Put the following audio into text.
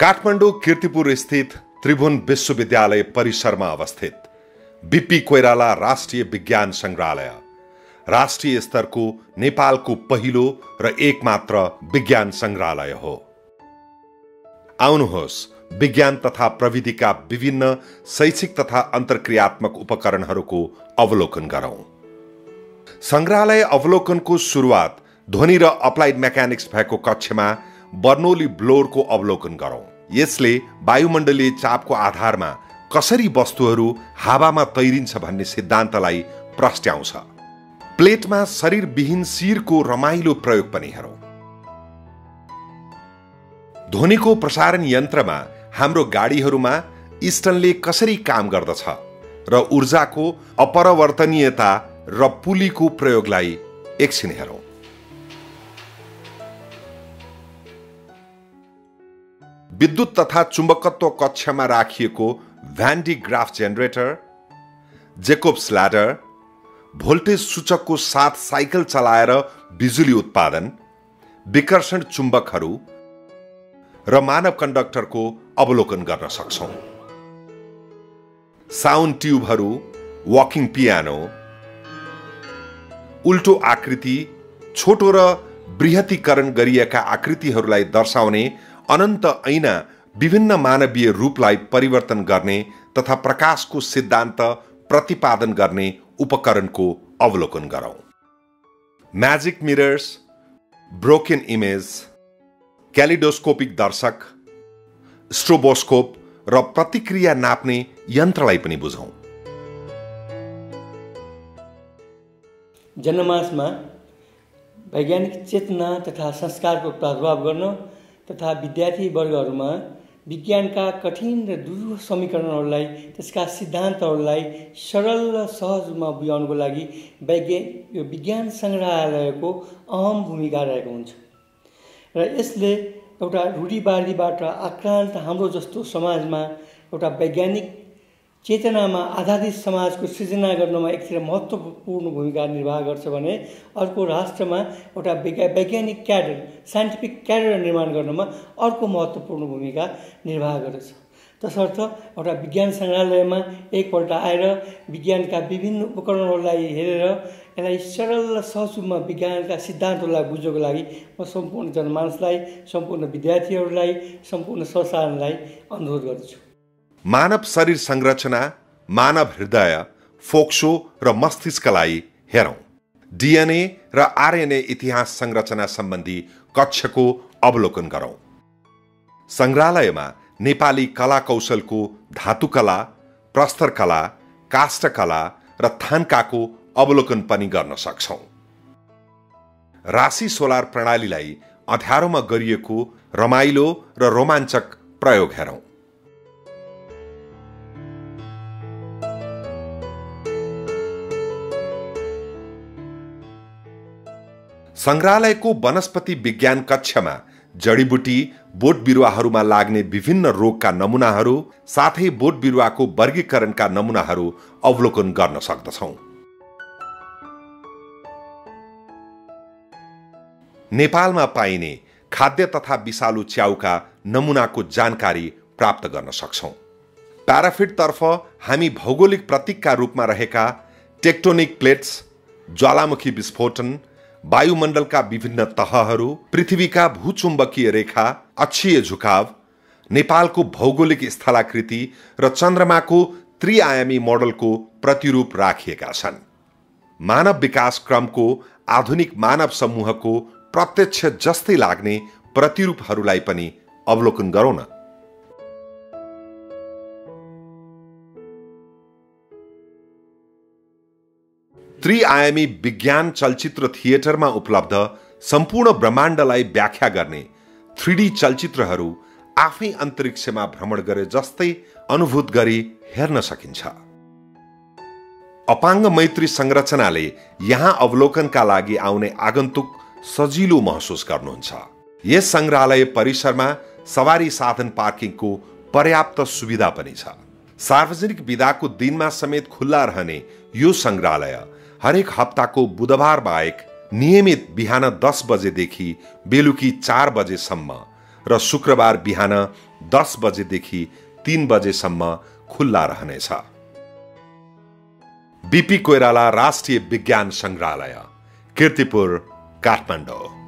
काठमाडौँ कीर्तिपुर स्थित त्रिभुवन विश्वविद्यालय परिसरमा अवस्थित बीपी कोइराला राष्ट्रिय विज्ञान संग्रहालय राष्ट्रिय स्तरको नेपालको पहिलो र एकमात्र विज्ञान संग्रहालय हो। आउनुहोस् विज्ञान तथा प्रविधिका विभिन्न शैक्षिक तथा अन्तर्क्रियात्मक उपकरणहरूको अवलोकन गरौं। संग्रहालय अवलोकनको सुरुवात ध्वनि र अप्लाइड मेकानिक्स भएको कक्षमा बर्नौली ब्लोरको अवलोकन गरौं। यसले वायुमण्डलीय चापको आधारमा कसरी वस्तुहरू हावामा तैरिन्छ भन्ने सिद्धान्तलाई प्रस्ट्याउँछ। प्लेटमा शरीरविहीन शिरको रमाइलो प्रयोग पनि हेरौं। ध्वनिको प्रसारण यन्त्रमा हाम्रो गाडीहरूमा स्टनले कसरी काम गर्दछ र ऊर्जाको अपरिवर्तनीयता र पुलीको प्रयोगलाई एकछिन हेरौं। विद्युत तथा चुम्बकत्व कक्षमा राखिएको van de Graaff generator, Jacob's ladder, voltage सूचकको साथ साइकल चलाएर बिजुली उत्पादन, विकर्षण चुम्बकहरू र मानव कन्डक्टरको अवलोकन गर्न सक्छौं। साउन्ड ट्युबहरू, वकिङ पियानो, उल्टो आकृति, छोटो र बृहतीकरण गरिएका आकृतिहरूलाई दर्शाउने अनन्त ऐना विभिन्न मानवीय रूपलाई परिवर्तन गर्ने तथा प्रकाशको सिद्धान्त प्रतिपादन गर्ने उपकरणको अवलोकन गरौं। Magic mirrors, broken image, kaleidoscopic दर्शक, स्ट्रोबोस्कोप र प्रतिक्रिया नाप्ने यन्त्रलाई पनि बुझौं। जनमासमा वैज्ञानिक चेतना तथा संस्कारको प्रादुर्भाव गर्न तथा विद्यार्थी वर्गहरूमा विज्ञानका कठिन र दुरूह समीकरणहरूलाई त्यसका सिद्धान्तहरूलाई सरल र सहज रूपमा बुझाउनको लागि विज्ञान सङ्ग्रहालयको अहम भूमिका रहेको हुन्छ र यसले एउटा रूढिवादीबाट आक्रान्त हाम्रो जस्तो समाजमा एउटा वैज्ञानिक चेतनामा आधारित समाजको सृजना गर्नमा एकतिर महत्त्वपूर्ण भूमिका निर्वाह गर्छ भने अर्को राष्ट्रमा एउटा वैज्ञानिक क्याडर, साइन्टिफिक क्याडर निर्माण गर्नमा अर्को महत्त्वपूर्ण भूमिका निर्वाह गर्दछ। तसर्थ एउटा विज्ञान सङ्ग्रहालयमा एकपल्ट आएर विज्ञानका विभिन्न उपकरणहरूलाई हेरेर यसलाई सरल र सहज रूपमा विज्ञानका सिद्धान्तहरूलाई बुझ्नको लागि म सम्पूर्ण जनमानसलाई, सम्पूर्ण विद्यार्थीहरूलाई, सम्पूर्ण संसारलाई अनुरोध गर्दछु। मानव शरीर संरचना, मानव हृदय, फोक्सो र मस्तिष्कलाई हेरौं। डीएनए र आरएनए इतिहास संरचना सम्बन्धी कक्षको अवलोकन गरौं। संग्रहालयमा नेपाली कला कौशलको धातुकला, प्रस्तरकला, काष्ठकला र थान्काको अवलोकन पनि गर्न सक्छौं। राशि सोलर प्रणालीलाई अँध्यारोमा गरिएको रमाइलो र रोमाञ्चक प्रयोग हेरौं। संग्रहालयको वनस्पति विज्ञान कक्षमा जडीबुटी, बोट बिरुवाहरूमा लाग्ने विभिन्न रोगका नमुनाहरू साथै बोट बिरुवाको वर्गीकरणका नमुनाहरू अवलोकन गर्न सक्दछौं। नेपालमा पाइने खाद्य तथा विषालु च्याउका नमुनाको जानकारी प्राप्त गर्न सक्छौं। प्याराफिटतर्फ हामी भौगोलिक प्रतीकका रूपमा रहेका टेक्टोनिक प्लेट्स, ज्वालामुखी विस्फोटन, वायुमण्डलका विभिन्न तहहरू, पृथ्वीका भूचुम्बकीय रेखा, अक्षीय झुकाव, नेपालको भौगोलिक स्थलाकृति र चन्द्रमाको त्रिआयामी मोडलको प्रतिरूप राखिएका छन्। मानव विकास क्रमको आधुनिक मानव समूहको प्रत्यक्ष जस्तै लाग्ने प्रतिरूपहरूलाई पनि अवलोकन गरौं न। त्रिआयामी विज्ञान चलचित्र थिएटरमा उपलब्ध सम्पूर्ण ब्रह्माण्डलाई व्याख्या गर्ने 3D चलचित्रहरू आफै अन्तरिक्षमा भ्रमण गरे जस्तै अनुभूत गरी हेर्न सकिन्छ। अपाङ्ग मैत्री संरचनाले यहाँ अवलोकनका लागि आउने आगन्तुक सजिलो महसुस गर्नुहुन्छ। यस संग्रहालय परिसरमा सवारी साधन पार्किङको पर्याप्त सुविधा पनि छ। सार्वजनिक बिदाको दिनमा समेत खुल्ला रहने यो संग्रहालय हरेक हप्ताको बुधबार बाहेक नियमित बिहान 10 बजेदेखि बेलुकी 4 बजेसम्म र शुक्रबार बिहान 10 बजेदेखि 3 बजेसम्म खुल्ला रहनेछ। बीपी कोइराला राष्ट्रिय विज्ञान संग्रहालय, कीर्तिपुर, काठमाडौँ।